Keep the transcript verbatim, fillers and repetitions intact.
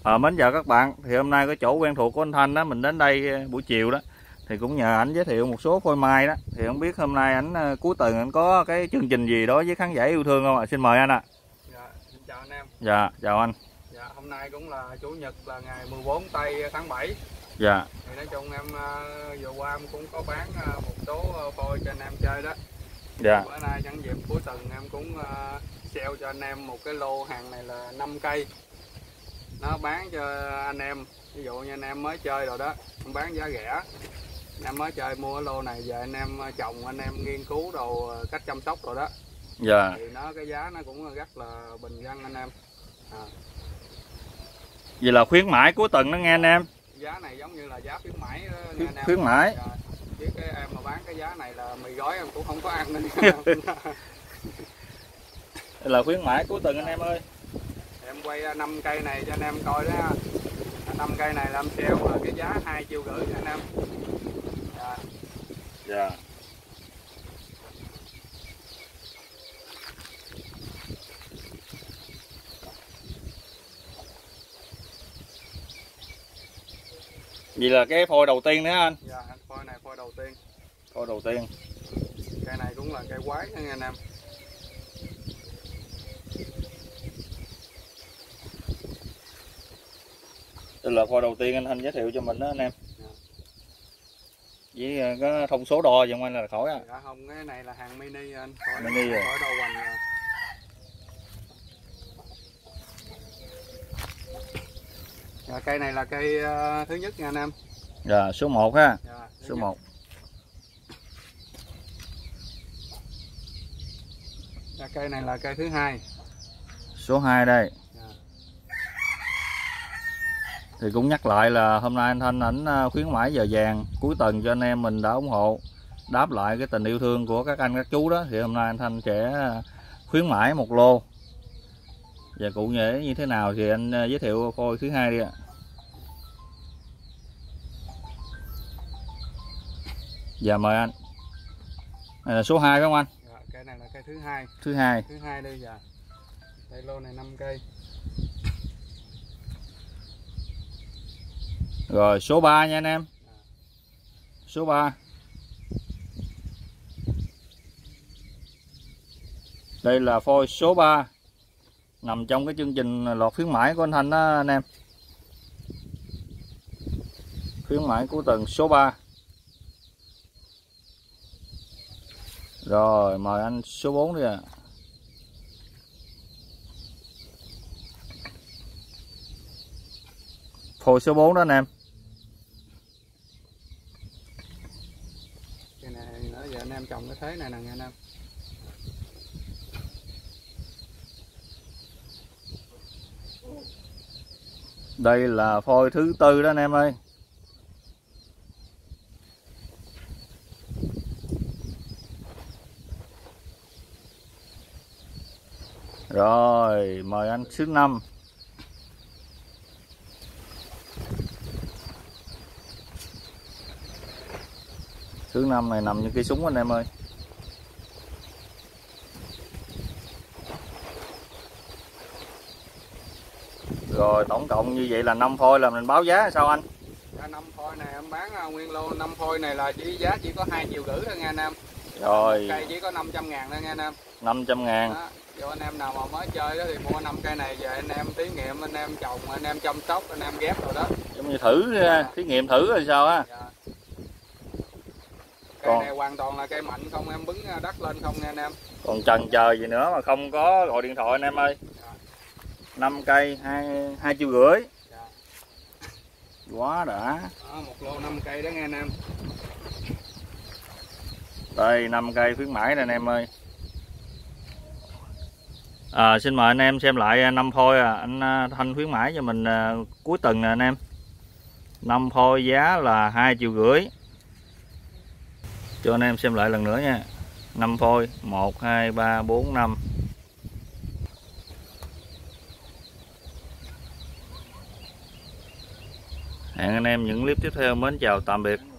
À, mến chào các bạn. Thì hôm nay có chỗ quen thuộc của anh Thanh đó, mình đến đây buổi chiều đó thì cũng nhờ ảnh giới thiệu một số phôi mai đó. Thì không biết hôm nay ảnh cuối tuần ảnh có cái chương trình gì đó với khán giả yêu thương không ạ? À? Xin mời anh ạ. À. Dạ, xin chào anh em. Dạ, chào anh. Dạ, hôm nay cũng là chủ nhật là ngày mười bốn tây tháng bảy. Dạ. Thì nói chung em vừa qua em cũng có bán một số phôi cho anh em chơi đó. Dạ. Bữa nay chẳng dịp cuối tuần em cũng sale cho anh em một cái lô hàng này là năm cây. Nó bán cho anh em, ví dụ như anh em mới chơi rồi đó, em bán giá rẻ. Anh em mới chơi mua cái lô này về anh em trồng, anh em nghiên cứu đồ cách chăm sóc rồi đó. Dạ. Thì nó cái giá nó cũng rất là bình dân anh em. À. Vậy là khuyến mãi cuối tuần đó nghe anh em. Giá này giống như là giá khuyến mãi đó, nghe anh em. Khuyến mãi. Dạ. Chứ cái em mà bán cái giá này là mì gói em cũng không có ăn nên. Là khuyến mãi cuối tuần anh em ơi. Em quay năm cây này cho anh em coi đó. năm cây này làm sale là cái giá hai triệu rưỡi anh em. Dạ. Dạ. Vậy là cái phôi đầu tiên nữa anh? Dạ, phôi này phôi đầu tiên. Phôi đầu tiên. Cây này cũng là cây quái nha anh em. Đây là phôi đầu tiên anh Thanh giới thiệu cho mình đó anh em. Dạ. Với có thông số đo vậy anh là khỏi à? Dạ không, cái này là hàng mini anh. Khỏi, mini rồi. Khỏi đo hoành rồi. Dạ, cây này là cây uh, thứ nhất nha anh em. Dạ, số một ha. Dạ, số một. Dạ, cây này là cây thứ hai. Số hai đây. Dạ. Thì cũng nhắc lại là hôm nay anh Thanh ảnh khuyến mãi giờ vàng cuối tuần cho anh em mình đã ủng hộ, đáp lại cái tình yêu thương của các anh các chú đó. Thì hôm nay anh Thanh sẽ khuyến mãi một lô. Và cụ thể như thế nào thì anh giới thiệu phôi thứ hai đi ạ. Dạ mời anh. Này là số hai phải không anh? Dạ, cây này là cây thứ hai. Thứ hai. Thứ hai đây dạ. Đây lô này năm cây. Rồi số ba nha anh em. Số ba. Đây là phôi số ba. Nằm trong cái chương trình lọt khuyến mãi của anh Thanh đó anh em. Khuyến mãi cuối tuần số ba. Rồi mời anh số bốn đi ạ. À. Phôi số bốn đó anh em. Cái này nữa giờ anh em trồng cái thế này nè anh em. Đây là phôi thứ tư đó anh em ơi. Rồi mời anh số năm. Thứ năm này nằm như cây súng anh em ơi. Rồi tổng cộng như vậy là năm phôi là mình báo giá sao anh? Dạ, năm phôi này em bán nguyên lô năm phôi này là chỉ giá chỉ có hai triệu rưỡi thôi nha anh em. Rồi. Cây chỉ có năm trăm ngàn thôi nha anh em. năm trăm ngàn. Đó. Cho anh em nào mà mới chơi đó thì mua năm cây này về anh em thí nghiệm, anh em trồng, anh em chăm sóc, anh em ghép rồi đó. Giống như thử dạ. Thí nghiệm thử rồi sao á? Dạ. Cây còn... này hoàn toàn là cây mạnh không em, bứng đất lên không nha anh em. Còn chần chờ gì nữa mà không có gọi điện thoại anh em ơi. Dạ. năm cây hai hai triệu rưỡi. Dạ. Quá đã. Đó, một lô năm cây đó nghe anh em. Đây năm cây khuyến mãi nè anh em ơi. À, xin mời anh em xem lại năm phôi à. Anh Thanh khuyến mãi cho mình à, cuối tuần nè anh em. năm phôi giá là hai triệu rưỡi. Cho anh em xem lại lần nữa nha. năm phôi một, hai, ba, bốn, năm. Hẹn anh em những clip tiếp theo. Mến chào tạm biệt.